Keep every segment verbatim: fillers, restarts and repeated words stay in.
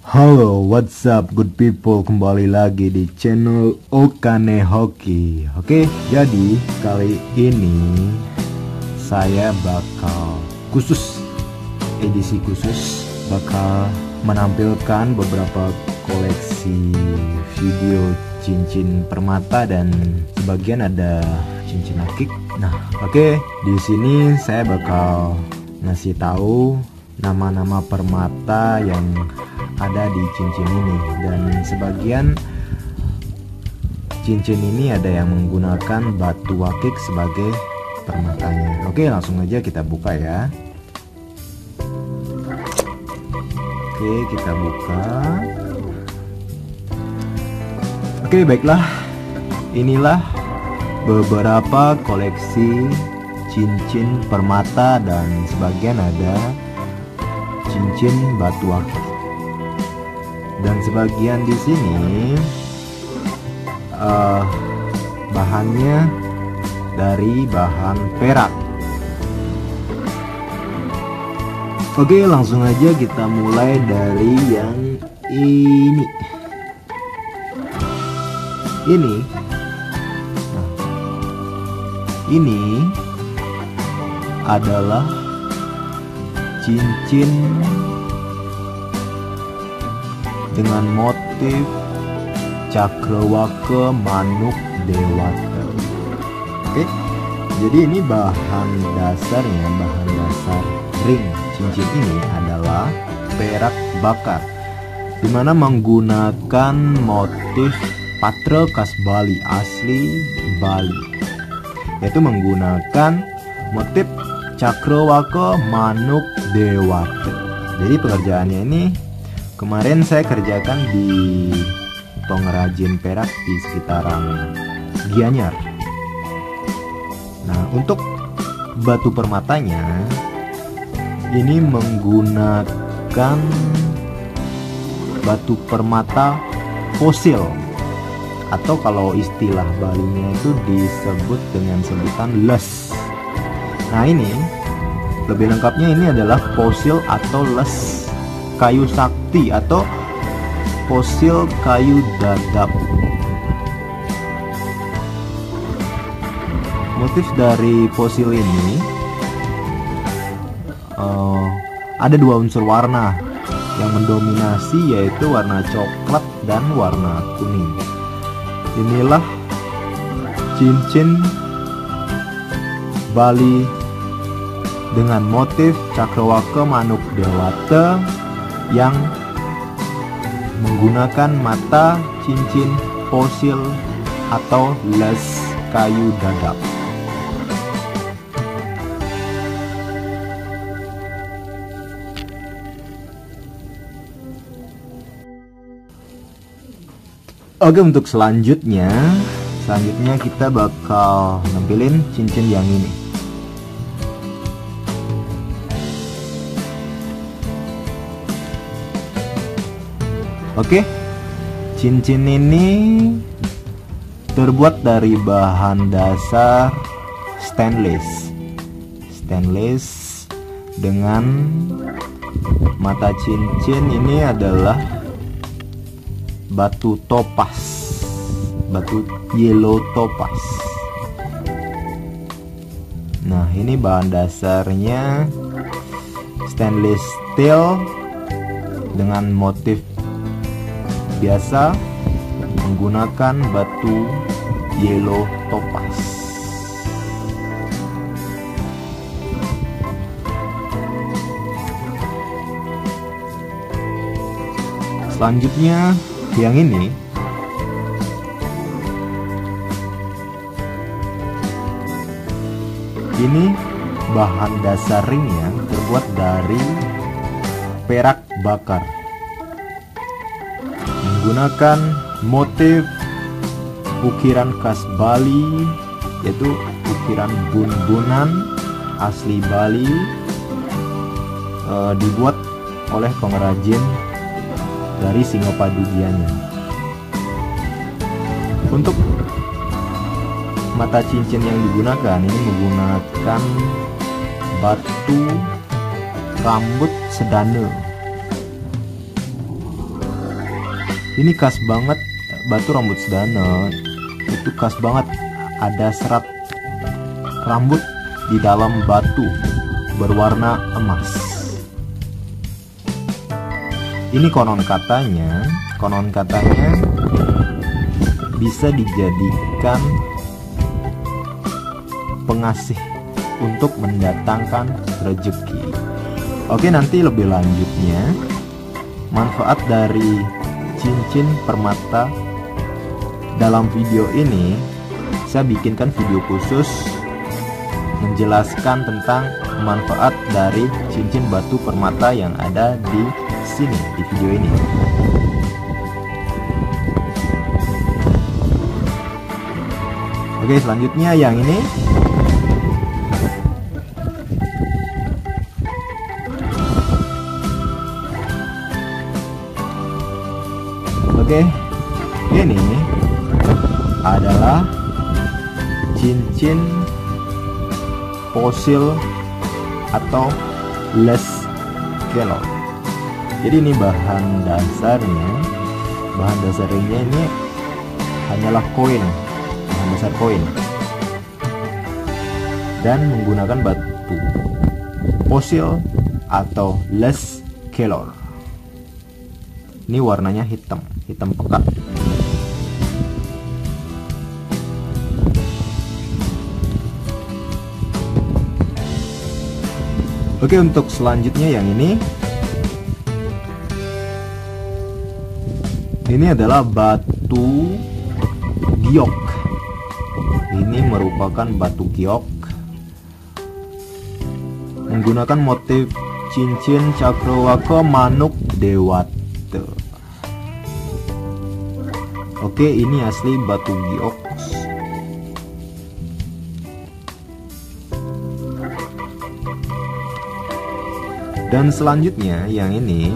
Halo, what's up good people, kembali lagi di channel Okane Hoki. Oke, jadi kali ini saya bakal khusus, edisi khusus, bakal menampilkan beberapa koleksi video cincin permata dan sebagian ada cincin akik. Nah, oke, di sini saya bakal ngasih tahu nama-nama permata yang ada di cincin ini, dan sebagian cincin ini ada yang menggunakan batu akik sebagai permatanya. Oke, langsung aja kita buka ya. Oke, kita buka. Oke, baiklah, inilah beberapa koleksi cincin permata dan sebagian ada cincin batu akik. Dan sebagian di sini uh, bahannya dari bahan perak. Oke, langsung aja kita mulai dari yang ini. Ini, nah, ini adalah cincin dengan motif cakrawaka manuk dewata. Oke, jadi ini bahan dasarnya, bahan dasar ring cincin ini adalah perak bakar, dimana menggunakan motif patra khas Bali, asli Bali, yaitu menggunakan motif cakrawaka manuk dewata. Jadi pekerjaannya ini kemarin saya kerjakan di pengrajin perak di sekitaran Gianyar. Nah, untuk batu permatanya ini menggunakan batu permata fosil, atau kalau istilah Balinya itu disebut dengan sebutan les. Nah, ini lebih lengkapnya ini adalah fosil atau les kayu sakti atau fosil kayu dadap. Motif dari fosil ini uh, ada dua unsur warna yang mendominasi, yaitu warna coklat dan warna kuning. Inilah cincin Bali dengan motif cakrawaka manuk dewata yang menggunakan mata cincin fosil atau les kayu dadap. Oke, untuk selanjutnya selanjutnya kita bakal nampilin cincin yang ini. Oke, cincin ini terbuat dari bahan dasar stainless stainless dengan mata cincin ini adalah batu topas, batu yellow topas. Nah, ini bahan dasarnya stainless steel dengan motif biasa menggunakan batu yellow topas. Selanjutnya yang ini ini bahan dasar ringnya terbuat dari perak bakar, menggunakan motif ukiran khas Bali, yaitu ukiran bun-bunan asli Bali, e, dibuat oleh pengrajin dari Singapadu Gianyar. Untuk mata cincin yang digunakan ini menggunakan batu rambut sedane. Ini khas banget batu rambut sedana. Itu khas banget, ada serat rambut di dalam batu berwarna emas. Ini konon katanya, konon katanya bisa dijadikan pengasih untuk mendatangkan rezeki. Oke, nanti lebih lanjutnya manfaat dari cincin permata dalam video ini saya bikinkan video khusus menjelaskan tentang manfaat dari cincin batu permata yang ada di sini di video ini. Oke, selanjutnya yang ini. Oke, ini adalah cincin fosil atau les kelor. Jadi ini bahan dasarnya, bahan dasarnya ini hanyalah koin, bahan dasar koin, dan menggunakan batu fosil atau les kelor. Ini warnanya hitam, hitam pekat. Oke, untuk selanjutnya yang ini. Ini adalah batu giok. Ini merupakan batu giok menggunakan motif cincin cakrawala manuk dewata. Oke, ini asli batu giok. Dan selanjutnya yang ini,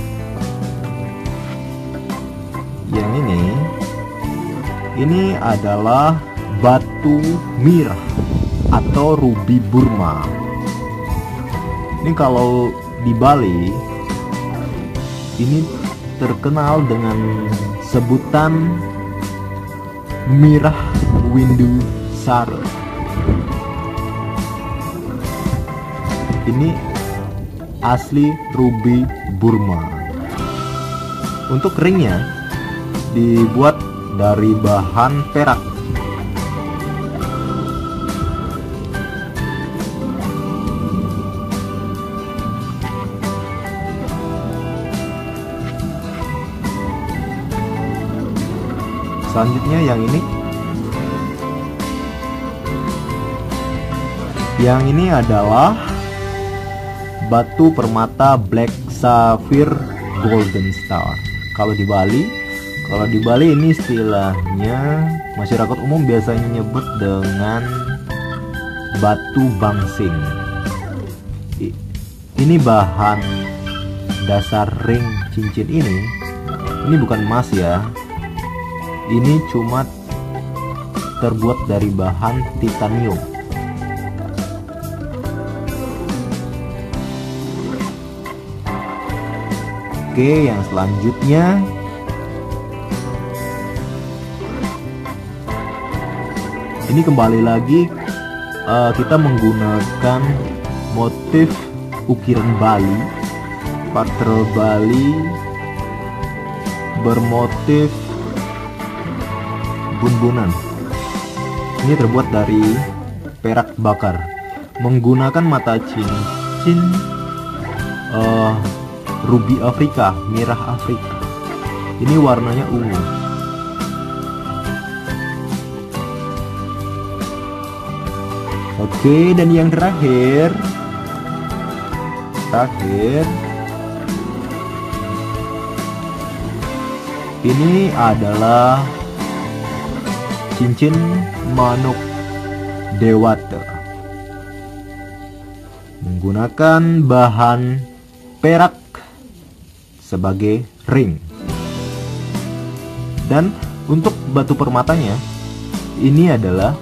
yang ini, ini adalah batu mirah atau ruby Burma. Ini kalau di Bali, ini terkenal dengan sebutan mirah windu sari. Ini asli ruby Burma. Untuk ringnya dibuat dari bahan perak. Selanjutnya yang ini. Yang ini adalah batu permata Black Sapphire Golden Star. Kalau di Bali, kalau di Bali ini istilahnya masyarakat umum biasanya nyebut dengan batu bangsing. Ini bahan dasar ring cincin ini. Ini bukan emas ya. Ini cuma terbuat dari bahan titanium. Oke, yang selanjutnya ini kembali lagi uh, kita menggunakan motif ukiran Bali, patrol Bali bermotif bun-bunan. Ini terbuat dari perak bakar menggunakan mata cincin uh, ruby Afrika, mirah Afrika. Ini warnanya ungu. Oke, dan yang terakhir terakhir ini adalah cincin manuk dewata menggunakan bahan perak sebagai ring. Dan untuk batu permatanya ini adalah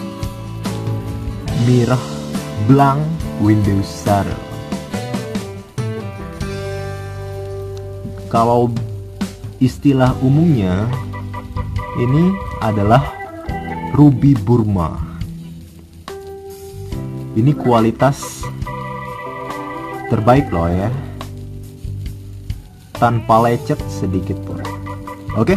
mirah blanc window sari. Kalau istilah umumnya ini adalah Ruby Burma. Ini kualitas terbaik loh ya, tanpa lecet sedikit pun. Oke,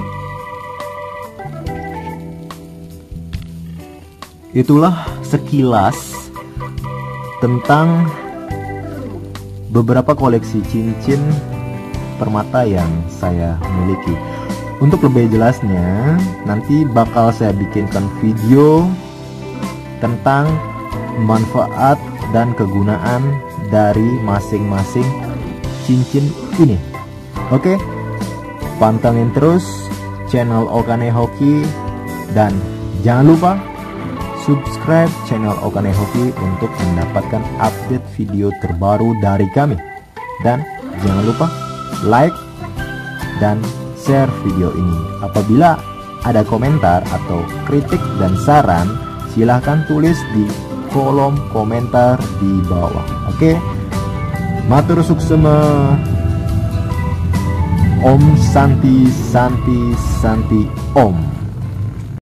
itulah sekilas tentang beberapa koleksi cincin permata yang saya miliki. Untuk lebih jelasnya, nanti bakal saya bikinkan video tentang manfaat dan kegunaan dari masing-masing cincin ini. Oke, pantengin terus channel Okane Hoki dan jangan lupa subscribe channel Okane Hoki untuk mendapatkan update video terbaru dari kami. Dan jangan lupa like dan share video ini. Apabila ada komentar atau kritik dan saran, silahkan tulis di kolom komentar di bawah. Oke, matur suksema. Om Santi Santi Santi Om.